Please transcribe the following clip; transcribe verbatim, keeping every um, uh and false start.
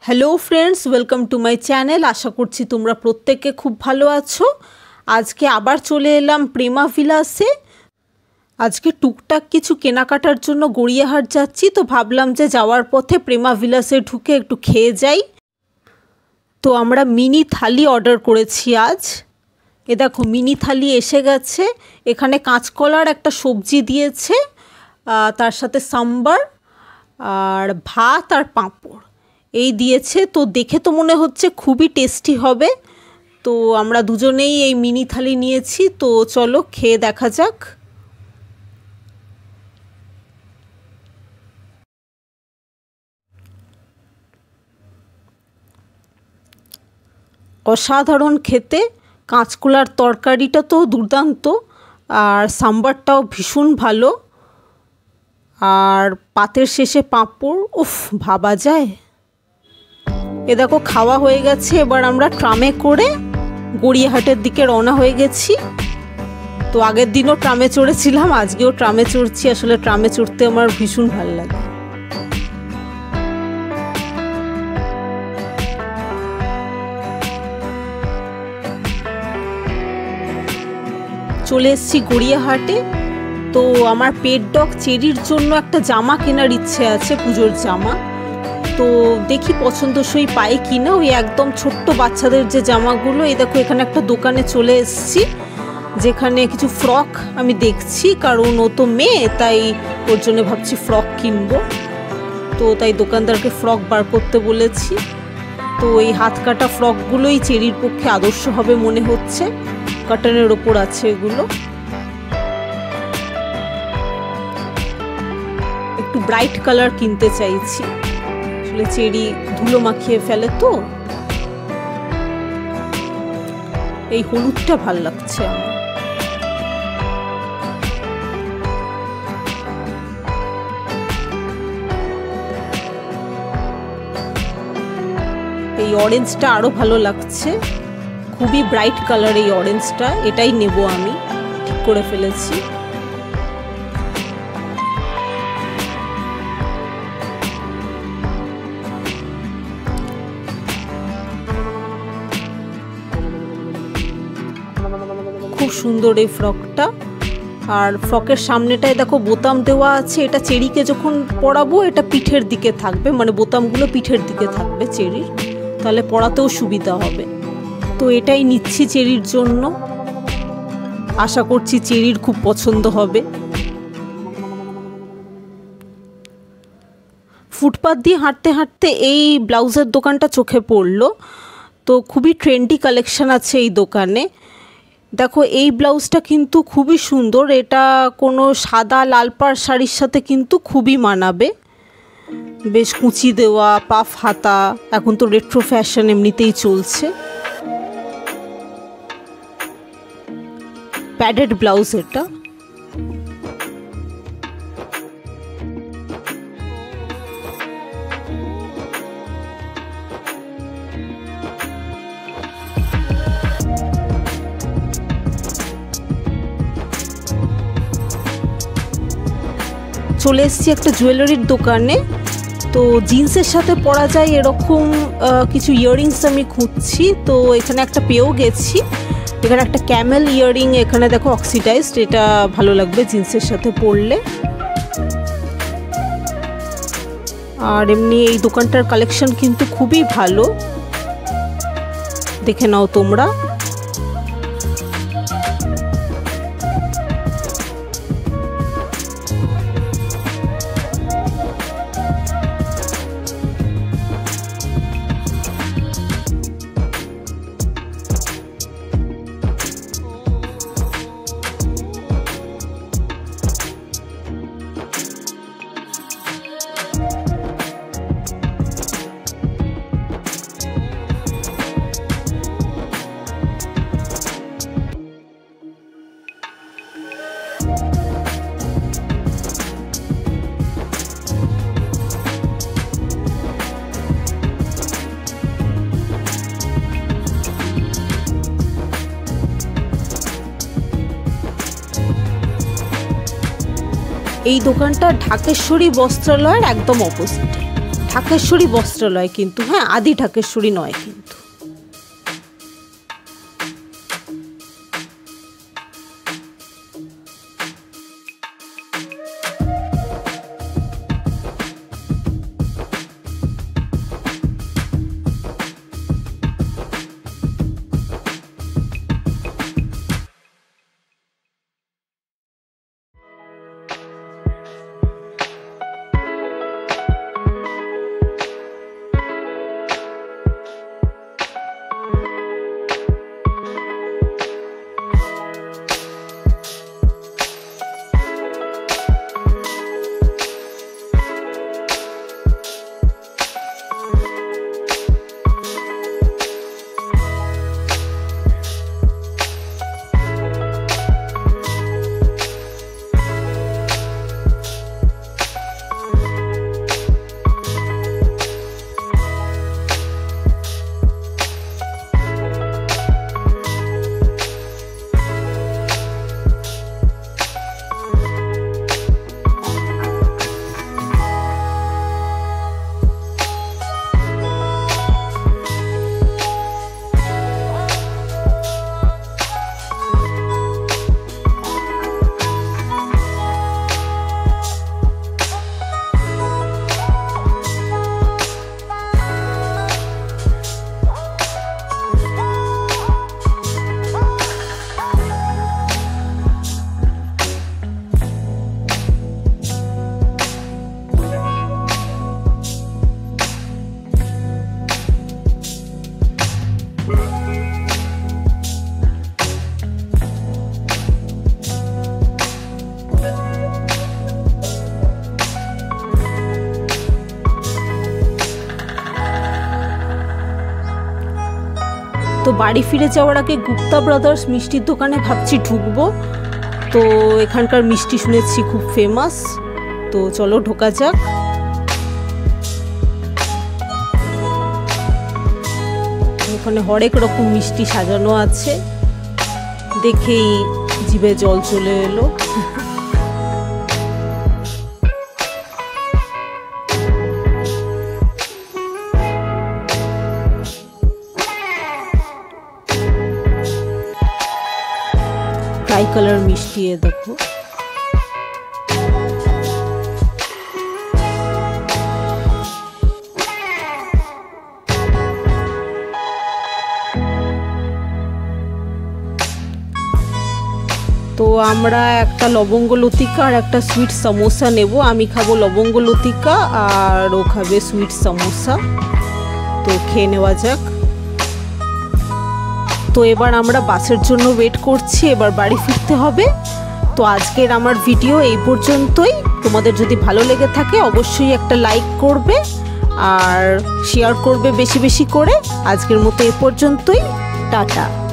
Hello friends, welcome to my channel. আশা করছি তোমরা প্রত্যেকে খুব ভালো আছো। আজকে আবার চলে এলাম প্রেমা ভিলাসে। আজকে টুকটাক কিছু কেনাকাটার জন্য গড়িয়াহাট যাচ্ছি, তো ভাবলাম যে যাওয়ার পথে প্রেমা ভিলাসে ঢুকে একটু খেয়ে যাই। তো আমরা মিনি থালি অর্ডার করেছি আজ। এ দেখো মিনি থালি এসে গেছে। এখানে কাঁচকলার একটা সবজি দিয়েছে, তার সাথে সাম্বার আর ভাত আর পাঁপড় এই দিয়েছে। তো দেখে তো মনে হচ্ছে খুবই টেস্টি হবে। তো আমরা দুজনেই এই মিনি থালি নিয়েছি। তো চলো খেয়ে দেখা যাক। অসাধারণ খেতে। কাঁচকলার তরকারিটা তো দুর্দান্ত, আর সাম্বারটাও ভীষণ ভালো, আর পাতের শেষে পাঁপড়, উফ ভাবা যায়। এ দেখো খাওয়া হয়ে গেছে। এবার আমরা ট্রামে করে গড়িয়াহাটের দিকে রওনা হয়ে গেছি। তো আগের দিনও ট্রামে চড়েছিলাম, আজকেও ট্রামে চড়ছি। আসলে ট্রামে চড়তে আমার ভীষণ ভালো লাগে। চলে এসেছি গড়িয়াহাটে। তো আমার পেট ডগ চেরির জন্য একটা জামা কেনার ইচ্ছে আছে, পুজোর জামা। তো দেখি পছন্দসই পাই কিনা। ওই একদম ছোট্ট বাচ্চাদের যে জামাগুলো, এই দেখো এখানে একটা দোকানে চলে এসেছি যেখানে কিছু ফ্রক আমি দেখছি, কারণ ও তো মেয়ে, তাই ওর জন্য ভাবছি ফ্রক কিনবো। তো তাই দোকানদারকে ফ্রক বার করতে বলেছি। তো এই হাত কাটা ফ্রকগুলোই চেরির পক্ষে আদর্শ হবে মনে হচ্ছে। কটনের ওপর আছে এগুলো। একটু ব্রাইট কালার কিনতে চাইছি, আসলে চেরি ধুলো মাখিয়ে ফেলে। তো এই হলুদটা ভাল লাগছে আমার। এই অরেঞ্জটা আরো ভালো লাগছে, খুবই ব্রাইট কালার এই অরেঞ্জটা। এটাই নেব আমি, ঠিক করে ফেলেছি। খুব সুন্দর এই ফ্রকটা। আর ফ্রকের সামনেটায় দেখো বোতাম দেওয়া আছে। এটা চেরিকে যখন পরাবো এটা পিঠের দিকে থাকবে, মানে বোতামগুলো পিঠের দিকে থাকবে চেরির, তাহলে পরাতেও সুবিধা হবে। তো এটাই নিচ্ছি চেরির জন্য। আশা করছি চেরির খুব পছন্দ হবে। ফুটপাথ দিয়ে হাঁটতে হাঁটতে এই ব্লাউজের দোকানটা চোখে পড়লো। তো খুবই ট্রেন্ডি কালেকশন আছে এই দোকানে। দেখো এই ব্লাউজটা কিন্তু খুবই সুন্দর। এটা কোনো সাদা লাল পাড় শাড়ির সাথে কিন্তু খুবই মানাবে। বেশ কুচি দেওয়া, পাফ হাতা। এখন তো রেট্রো ফ্যাশন এমনিতেই চলছে। প্যাডেড ব্লাউজ এটা। চলে এসেছি একটা জুয়েলারির দোকানে। তো জিন্সের সাথে পরা যায় এরকম কিছু ইয়াররিংস আমি খুঁজছি। তো এখানে একটা পেয়েও গেছি। এখানে একটা ক্যামেল ইয়াররিং, এখানে দেখো অক্সিডাইজড, এটা ভালো লাগবে জিন্সের সাথে পরলে। আর এমনি এই দোকানটার কালেকশন কিন্তু খুবই ভালো, দেখে নাও তোমরা। এই দোকানটা ঢাকেশ্বরী বস্ত্রালয়ের একদম অপোজিটে। ঢাকেশ্বরী বস্ত্রালয় কিন্তু, হ্যাঁ আদি ঢাকেশ্বরী নয় কিন্তু। তো বাড়ি ফিরে যাওয়ার আগে গুপ্তা ব্রাদার্স মিষ্টির দোকানে ভাবছি ঢুকবো। তো এখানকার মিষ্টি শুনেছি খুব ফেমাস, তো চলো ঢোকা যাক। ওখানে হরেক রকম মিষ্টি সাজানো আছে, দেখেই জিভে জল চলে এলো। ট্রাই কালার মিষ্টি এ দেখো। তো আমরা একটা লবঙ্গ লতিকা আর একটা সুইট সমোসা নেব। আমি খাবো লবঙ্গ লতিকা আর ও খাবে সুইট সমোসা। তো খেয়ে নেওয়া যাক। তো এবার আমরা বাসের জন্য ওয়েট করছি, এবার বাড়ি ফিরতে হবে। তো আজকের আমার ভিডিও এই পর্যন্তই। তোমাদের যদি ভালো লেগে থাকে অবশ্যই একটা লাইক করবে আর শেয়ার করবে বেশি বেশি করে। আজকের মতো এ পর্যন্তই, টাটা।